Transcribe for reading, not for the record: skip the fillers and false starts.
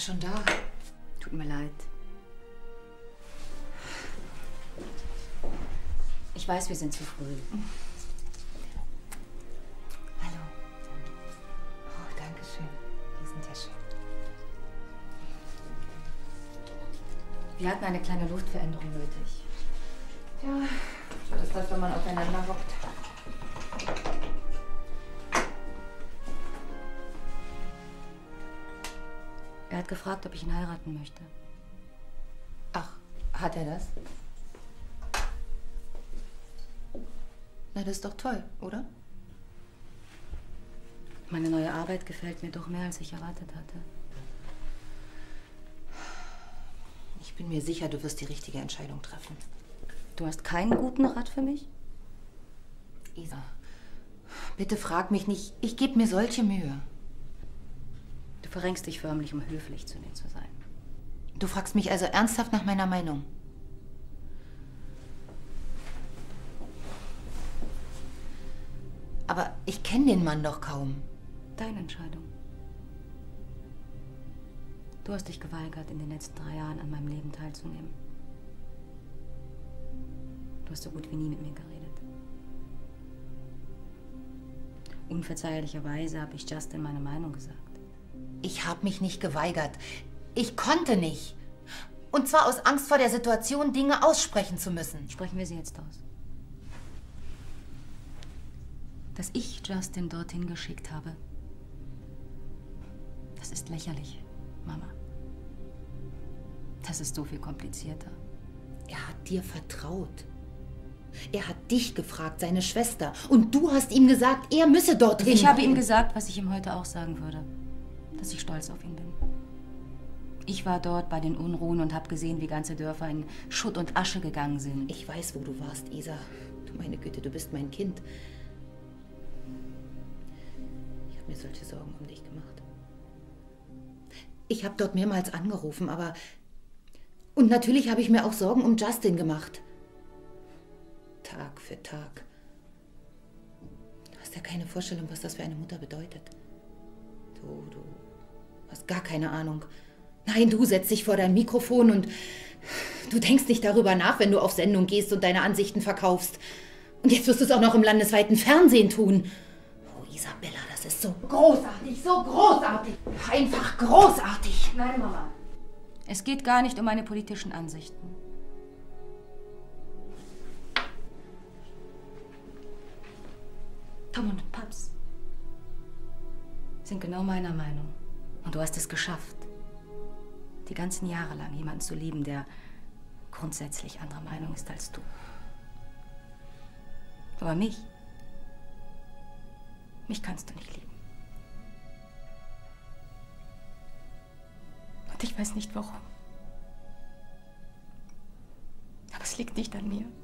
schon da. Tut mir leid. Ich weiß, wir sind zu früh. Hallo. Oh, danke schön. Die sind ja schön. Wir hatten eine kleine Luftveränderung nötig. Ja, so ist das, wenn man aufeinander hockt. Er hat gefragt, ob ich ihn heiraten möchte. Ach, hat er das? Na, das ist doch toll, oder? Meine neue Arbeit gefällt mir doch mehr, als ich erwartet hatte. Ich bin mir sicher, du wirst die richtige Entscheidung treffen. Du hast keinen guten Rat für mich? Isa, bitte frag mich nicht. Ich gebe mir solche Mühe. Du verrenkst dich förmlich, um höflich zu mir zu sein. Du fragst mich also ernsthaft nach meiner Meinung? Aber ich kenne den Mann doch kaum. Deine Entscheidung. Du hast dich geweigert, in den letzten 3 Jahren an meinem Leben teilzunehmen. Du hast so gut wie nie mit mir geredet. Unverzeihlicherweise habe ich Justin meine Meinung gesagt. Ich habe mich nicht geweigert. Ich konnte nicht. Und zwar aus Angst vor der Situation, Dinge aussprechen zu müssen. Sprechen wir sie jetzt aus. Dass ich Justin dorthin geschickt habe, das ist lächerlich, Mama. Das ist so viel komplizierter. Er hat dir vertraut. Er hat dich gefragt, seine Schwester. Und du hast ihm gesagt, er müsse dorthin. Ich habe ihm gesagt, was ich ihm heute auch sagen würde. Dass ich stolz auf ihn bin. Ich war dort bei den Unruhen und habe gesehen, wie ganze Dörfer in Schutt und Asche gegangen sind. Ich weiß, wo du warst, Isa. Du meine Güte, du bist mein Kind. Ich habe mir solche Sorgen um dich gemacht. Ich habe dort mehrmals angerufen, aber... Und natürlich habe ich mir auch Sorgen um Justin gemacht. Tag für Tag. Du hast ja keine Vorstellung, was das für eine Mutter bedeutet. Du hast gar keine Ahnung. Nein, du setzt dich vor dein Mikrofon und du denkst nicht darüber nach, wenn du auf Sendung gehst und deine Ansichten verkaufst. Und jetzt wirst du es auch noch im landesweiten Fernsehen tun. Oh, Isabella, das ist so großartig, so großartig. Einfach großartig. Nein, Mama. Es geht gar nicht um meine politischen Ansichten. Tom und Paps sind genau meiner Meinung. Und du hast es geschafft, die ganzen Jahre lang jemanden zu lieben, der grundsätzlich anderer Meinung ist als du. Aber mich kannst du nicht lieben. Und ich weiß nicht warum. Aber es liegt nicht an mir.